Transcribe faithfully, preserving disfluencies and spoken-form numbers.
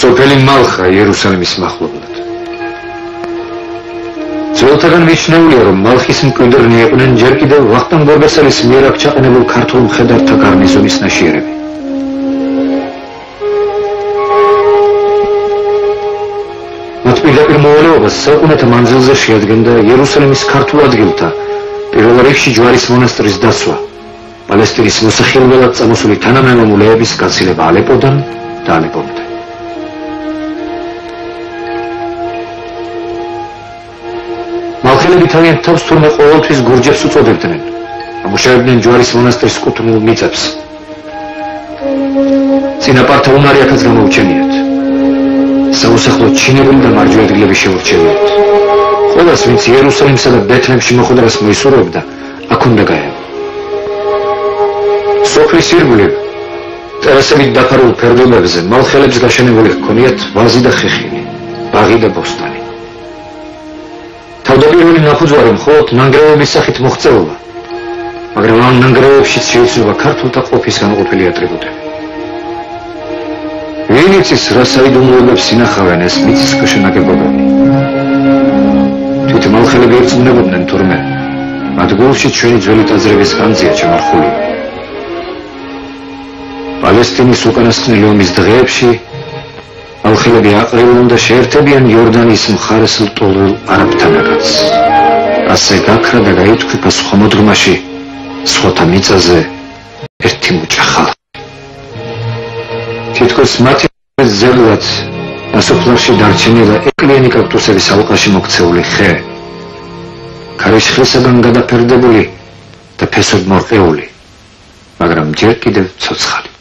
სოფელი მალხა იერუსალიმის მახლობლად. ძველთაგან მიჩნეულია, რომ მალხის მკვიდრნი იყვნენ ჯერ კიდევ ვახტანგ გორგასალის მიერ აქ ჩაყენებულ ქართულ მხედართა გარნიზონის ნაშიერები. მათ პირდაპირ მოვალეობას საუკუნეთა მანძილზე შეადგენდა იერუსალიმის ქართულ ადგილთა, პირველ რიგში ჯვარის მონასტრის დაცვა, პალესტინის მოსახელველად წამოსული თანამემამულეების გაცილება ალეპოდან და ალეპომდე. მალხელები თავიანთ თავს თურმე ყოველთვის გურჯებს უწოდებდნენ, ამუშავებდნენ ჯვარის მონასტრის კუთვნილ მიწებს. წინაპართა უნარი აქაც გამოუჩენიათ. საუსახლო ჩინებული და მარჯვე ადგილები შეურჩევიათ. ყველას, ვინც იერუსალიმსა და ბეთლემში მოხვედრას მოისურვებდა, აქ უნდა გაეღო. სოფლის ირგვლივ, ტერასებით დაფარულ ფერდობებზე მალხელებს გაშენებული ჰქონიათ ვაზი და ხეხილი, ბაღი და ბოსტანი. თავდაპირველი ნახუძვარი მხოლოდ ნანგრევების სახით მოღწეულა, მაგრამ ამ ნანგრევებშიც შეიცვლება ქართულთა ყოფის განყოფილი ატრიბუტები. ვინ იცის, რა საიდუმლოებებს ინახავენ ეს მიწისქვეშა ნაგებობები. თვით მალხელები ერწმუნებოდნენ, თურმე მათ გულში ჩვენი ძველი ტაძრების განძია ჩამარხული. პალესტინის უკანასკნელი ომის დღეებში მალხელები აყრილონ და შეერთებიან იორდანის მხარეს ლტოლვილ არაბთანაც. ასე გაქრა და გაითქვიფა სხვა მოდგმაში, სხვათა მიწაზე ერთი მუჭა ხალხი. თითქოს მათი ზევლად ნასოფლარში დარჩენილა ეკლიანი კაქტუსების ალყაში მოქცეული ხე, ქარის ხესაგან გადაფერდებული და ფესოდ მორყეული, მაგრამ ჯერ კიდევ ცოცხალი.